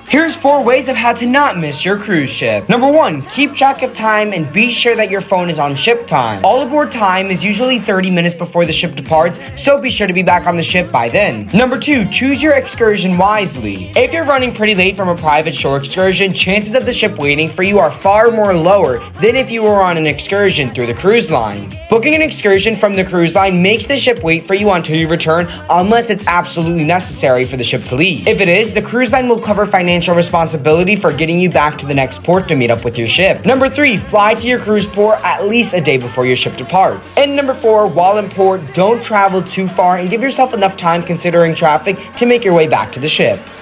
Here's 4 ways of how to not miss your cruise ship. Number 1, keep track of time and be sure that your phone is on ship time. All aboard time is usually 30 minutes before the ship departs, so be sure to be back on the ship by then. Number 2, choose your excursion wisely. If you're running pretty late from a private shore excursion, chances of the ship waiting for you are far more lower than if you were on an excursion through the cruise line. Booking an excursion from the cruise line makes the ship wait for you until you return unless it's absolutely necessary for the ship to leave. If it is, the cruise line will cover financial responsibility for getting you back to the next port to meet up with your ship. Number 3, fly to your cruise port at least a day before your ship departs. And number 4, while in port, don't travel too far and give yourself enough time considering traffic to make your way back to the ship.